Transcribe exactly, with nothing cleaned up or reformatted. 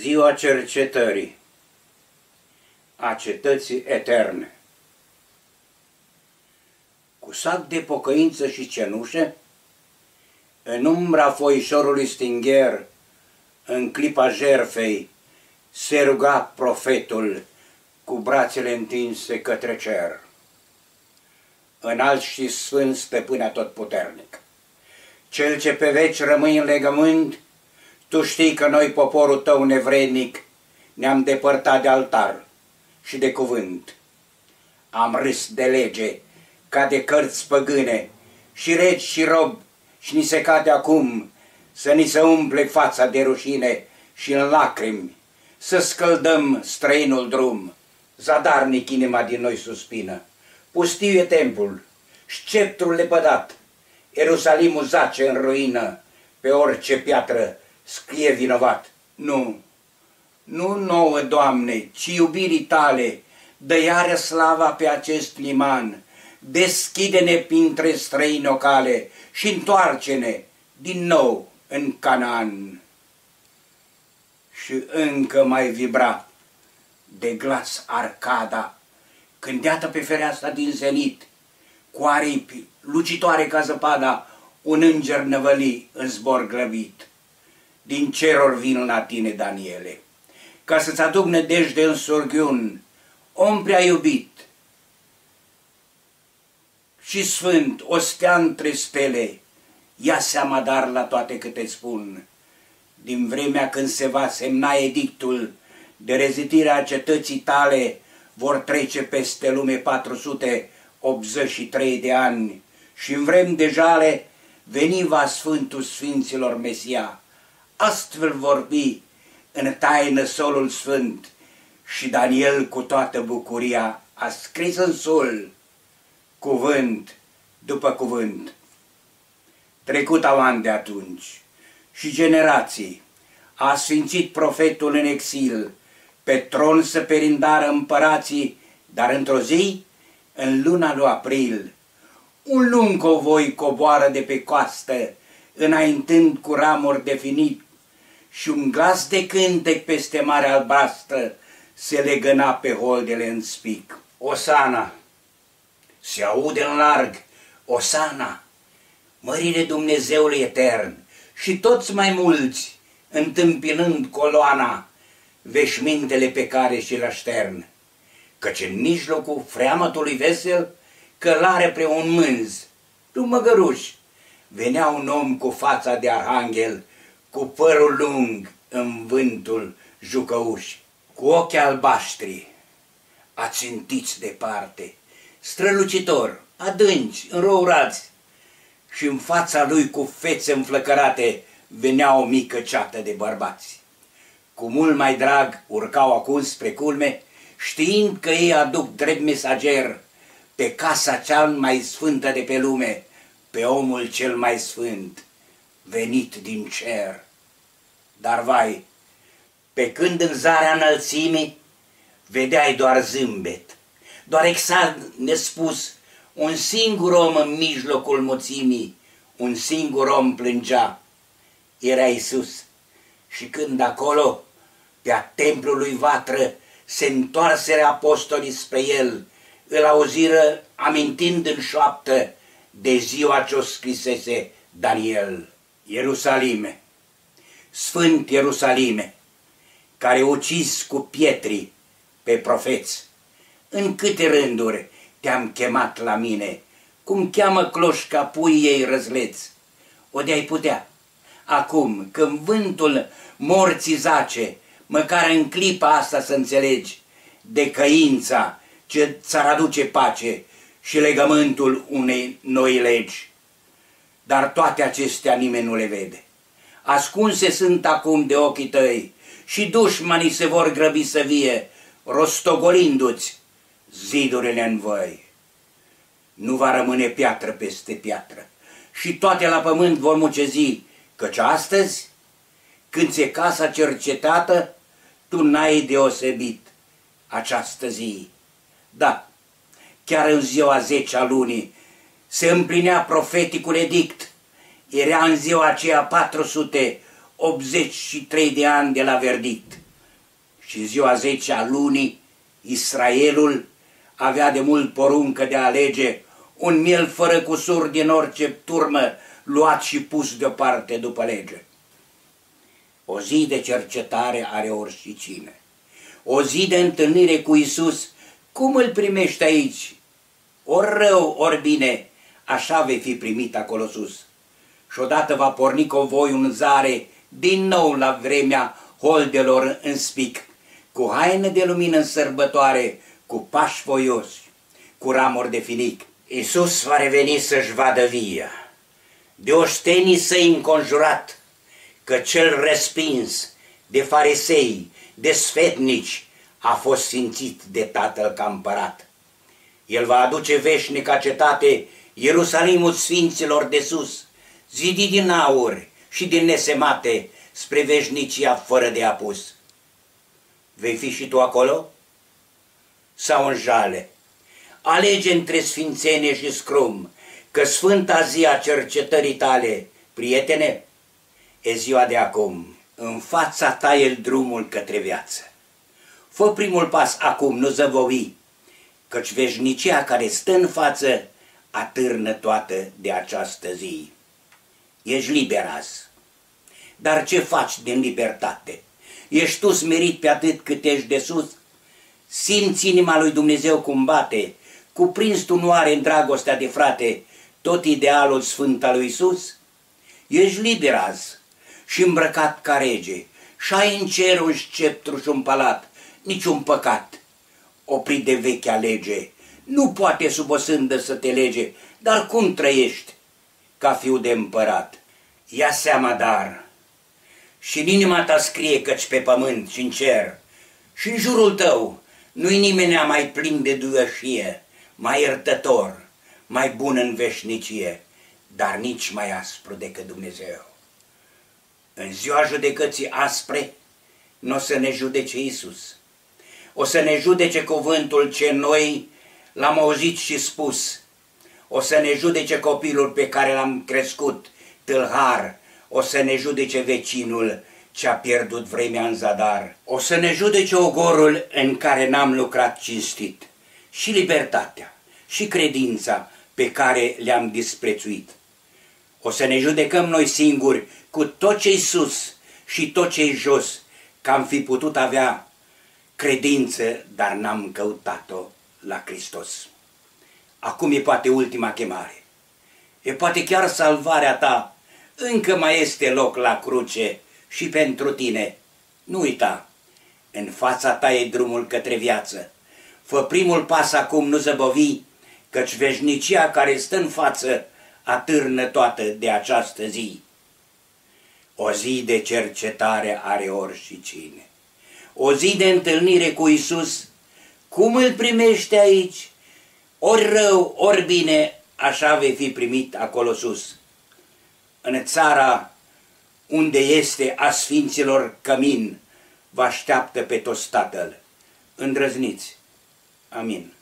Ziua cercetării a cetății eterne. Cu sac de pocăință și cenușe, în umbra foișorului stingher, în clipa jertfei, se ruga profetul cu brațele întinse către cer. Înalt și sfânt stăpâne atotputernic, cel ce pe veci rămâi în legământ, tu știi că noi, poporul tău nevrednic, ne-am depărtat de altar și de cuvânt. Am râs de lege ca de cărți păgâne și regi și robi, și ni se cade acum să ni se umple fața de rușine și în lacrimi să scăldăm străinul drum. Zadarnic inima din noi suspină, pustiu e templul, sceptrul lepădat, Ierusalimul zace în ruină, pe orice piatră scrie vinovat. Nu, nu nouă, Doamne, ci iubirii Tale, dă iară slava pe acest liman, deschide-ne printre străini o cale și întoarce-ne din nou în Canaan. Și încă mai vibra de glas arcada, când iată pe fereastra din zenit, cu aripi lucitoare ca zăpada, un înger năvăli în zbor grăbit. Din ceruri vin la tine, Daniele, ca să-ți aduc nădejde în surghiun, om prea iubit și sfânt, o stea între stele, ia seama dar la toate câte spun. Din vremea când se va semna edictul de rezidirea cetății tale, vor trece peste lume patru sute optzeci și trei de ani și în vrem de jale veni va Sfântul Sfinților Mesia. Astfel vorbi în taină solul sfânt și Daniel cu toată bucuria a scris în sul cuvânt după cuvânt. Trecut au ani de atunci și generații, a sfințit profetul în exil, pe tron să perindară împărații, dar într-o zi, în luna lui april, un lung covoi coboară de pe coastă, înaintând cu ramuri definit, și un glas de cântec peste Marea Albastră se legăna pe holdele în spic. Osana! Se aude în larg, Osana! Mărire Dumnezeului etern! Și toți mai mulți, întâmpinând coloana, veșmintele pe care și le aștern, căci în mijlocul freamătului vesel, călare pre un mânz, un măgăruș, venea un om cu fața de arhanghel, cu părul lung în vântul jucăuș, cu ochii albaștri, ațintiți departe, strălucitor, adânci, înrourați, și în fața lui cu fețe înflăcărate venea o mică ceată de bărbați. Cu mult mai drag urcau acum spre culme, știind că ei aduc drept mesager pe casa cea mai sfântă de pe lume, pe omul cel mai sfânt, venit din cer. Dar vai, pe când în zarea înălțimii vedeai doar zâmbet, doar exalt nespus, un singur om în mijlocul mulțimii, un singur om plângea, era Iisus. Și când acolo, pe-a templului vatră, se întoarseră apostolii spre el, îl auziră amintind în șoaptă de ziua ce-o scrisese Daniel. Ierusalime, sfânt Ierusalime, care ucis cu pietri pe profeți, în câte rânduri te-am chemat la mine, cum cheamă cloșca puii ei răzleți. O de-ai putea, acum, când vântul morții zace, măcar în clipa asta să înțelegi de căința ce ți-ar aduce pace și legământul unei noi legi. Dar toate acestea nimeni nu le vede. Ascunse sunt acum de ochii tăi și dușmanii se vor grăbi să vie, rostogolindu-ți zidurile în văi. Nu va rămâne piatră peste piatră și toate la pământ vor mucezi, căci astăzi, când ți-e casa cercetată, tu n-ai deosebit această zi. Da, chiar în ziua zece a lunii se împlinea profeticul edict. Era în ziua aceea patru sute optzeci și trei de ani de la verdict. Și în ziua zece a lunii, Israelul avea de mult poruncă de a alege un miel fără cusur din orice turmă, luat și pus deoparte după lege. O zi de cercetare are oricine. O zi de întâlnire cu Iisus, cum îl primești aici? Ori rău, ori bine, așa vei fi primit acolo sus. Și odată va porni convoiul în zare, din nou la vremea holdelor în spic, cu haine de lumină în sărbătoare, cu pași voioși, cu ramuri de finic. Iisus va reveni să-și vadă via, de oștenii săi înconjurat, că cel respins de farisei, de sfetnici, a fost simțit de Tatăl ca împărat. El va aduce veșnica cetate, Ierusalimul sfinților de sus, zidit din aur și din nesemate, spre veșnicia fără de apus. Vei fi și tu acolo? Sau în jale? Alege între sfințenie și scrum, că sfânta zi a cercetării tale, prietene, e ziua de acum. În fața ta e drumul către viață. Fă primul pas acum, nu zăbovi, căci veșnicia care stă în față atârnă toată de această zi. Ești liber azi, dar ce faci din libertate? Ești tu smerit pe atât cât ești de sus? Simți inima lui Dumnezeu cum bate, cuprins tu nu are în dragostea de frate tot idealul sfânt al lui Iisus? Ești liber azi și îmbrăcat ca rege și ai în cer un sceptru și un palat, niciun păcat. Oprit de vechea lege, nu poate sub o sândă să te lege, dar cum trăiești ca fiu de împărat? Ia seama dar, și în inima ta scrie căci pe pământ și în cer și în jurul tău nu-i nimenea mai plin de duioșie, mai iertător, mai bun în veșnicie, dar nici mai aspru decât Dumnezeu. În ziua judecății aspre nu o să ne judece Iisus. O să ne judece cuvântul ce noi l-am auzit și spus. O să ne judece copilul pe care l-am crescut, tâlhar. O să ne judece vecinul ce a pierdut vremea în zadar. O să ne judece ogorul în care n-am lucrat cinstit. Și libertatea, și credința pe care le-am disprețuit. O să ne judecăm noi singuri cu tot ce-i sus și tot ce-i jos, că am fi putut avea credință, dar n-am căutat-o la Hristos. Acum e poate ultima chemare. E poate chiar salvarea ta. Încă mai este loc la cruce și pentru tine. Nu uita, în fața ta e drumul către viață. Fă primul pas acum, nu zăbovi, căci veșnicia care stă în față atârnă toată de această zi. O zi de cercetare are oricine. O zi de întâlnire cu Iisus, cum îl primește aici? Ori rău, ori bine, așa vei fi primit acolo sus. În țara unde este a sfinților cămin, vă așteaptă pe toți Tatăl. Îndrăzniți. Amin.